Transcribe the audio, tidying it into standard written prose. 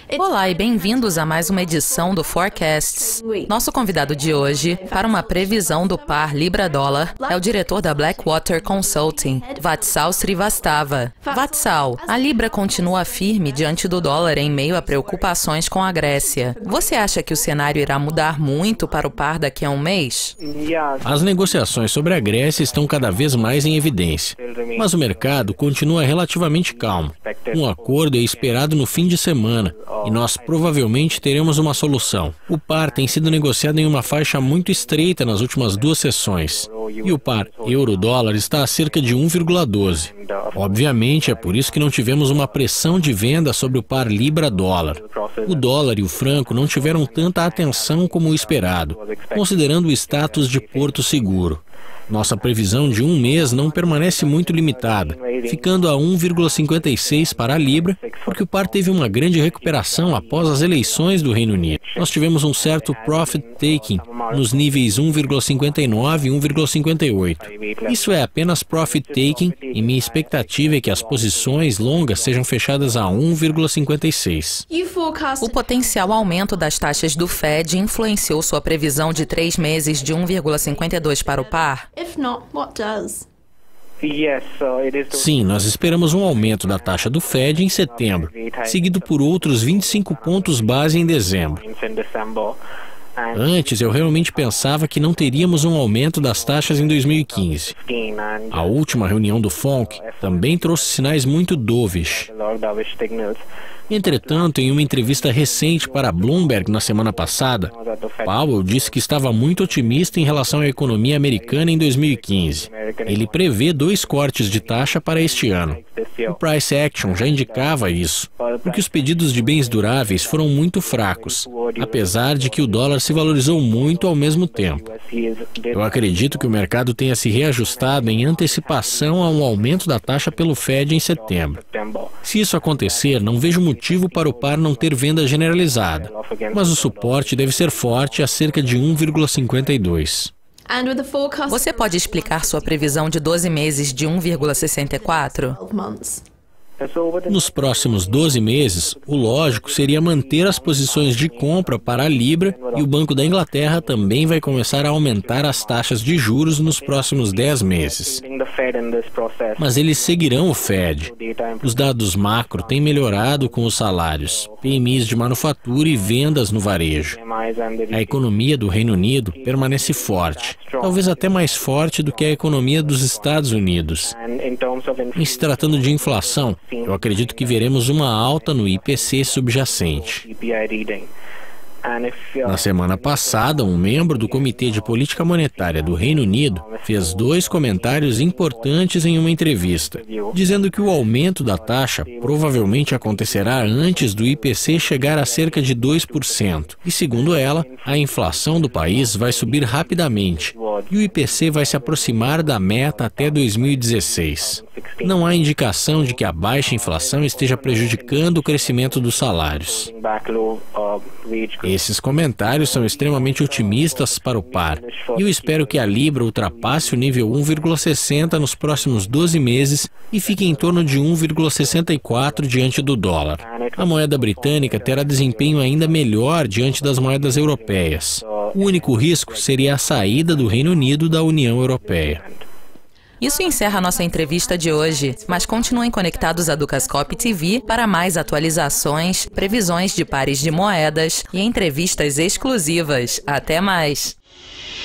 Olá e bem-vindos a mais uma edição do Forecasts. Nosso convidado de hoje, para uma previsão do par Libra-dólar, é o diretor da Blackwater Consulting, Vatsal Srivastava. Vatsal, a Libra continua firme diante do dólar em meio a preocupações com a Grécia. Você acha que o cenário irá mudar muito para o par daqui a um mês? As negociações sobre a Grécia estão cada vez mais em evidência, mas o mercado continua relativamente calmo. Um acordo é esperado no fim de semana e nós provavelmente teremos uma solução. O par tem sido negociado em uma faixa muito estreita nas últimas duas sessões e o par euro-dólar está a cerca de 1,12. Obviamente é por isso que não tivemos uma pressão de venda sobre o par Libra-dólar. O dólar e o franco não tiveram tanta atenção como o esperado, considerando o status de porto seguro. Nossa previsão de um mês não permanece muito limitada, ficando a 1,56 para a Libra, porque o par teve uma grande recuperação após as eleições do Reino Unido. Nós tivemos um certo profit-taking nos níveis 1,59 e 1,58. Isso é apenas profit-taking e minha expectativa é que as posições longas sejam fechadas a 1,56. O potencial aumento das taxas do Fed influenciou sua previsão de 3 meses de 1,52 para o par? Sim, nós esperamos um aumento da taxa do Fed em setembro, seguido por outros 25 pontos base em dezembro. Antes, eu realmente pensava que não teríamos um aumento das taxas em 2015. A última reunião do FONC também trouxe sinais muito dovish. Entretanto, em uma entrevista recente para Bloomberg na semana passada, Powell disse que estava muito otimista em relação à economia americana em 2015. Ele prevê 2 cortes de taxa para este ano. O Price Action já indicava isso, porque os pedidos de bens duráveis foram muito fracos, apesar de que o dólar se valorizou muito ao mesmo tempo. Eu acredito que o mercado tenha se reajustado em antecipação a um aumento da taxa pelo Fed em setembro. Se isso acontecer, não vejo motivo para o par não ter venda generalizada, mas o suporte deve ser forte a cerca de 1,52. Você pode explicar sua previsão de 12 meses de 1,64? Nos próximos 12 meses, o lógico seria manter as posições de compra para a Libra e o Banco da Inglaterra também vai começar a aumentar as taxas de juros nos próximos 10 meses. Mas eles seguirão o Fed. Os dados macro têm melhorado com os salários, PMIs de manufatura e vendas no varejo. A economia do Reino Unido permanece forte, talvez até mais forte do que a economia dos Estados Unidos. Em se tratando de inflação, eu acredito que veremos uma alta no IPC subjacente. Na semana passada, um membro do Comitê de Política Monetária do Reino Unido fez 2 comentários importantes em uma entrevista, dizendo que o aumento da taxa provavelmente acontecerá antes do IPC chegar a cerca de 2%. E, segundo ela, a inflação do país vai subir rapidamente e o IPC vai se aproximar da meta até 2016. Não há indicação de que a baixa inflação esteja prejudicando o crescimento dos salários. Esses comentários são extremamente otimistas para o par, e eu espero que a Libra ultrapasse o nível 1,60 nos próximos 12 meses e fique em torno de 1,64 diante do dólar. A moeda britânica terá desempenho ainda melhor diante das moedas europeias. O único risco seria a saída do Reino Unido da União Europeia. Isso encerra nossa entrevista de hoje, mas continuem conectados à Dukascopy TV para mais atualizações, previsões de pares de moedas e entrevistas exclusivas. Até mais!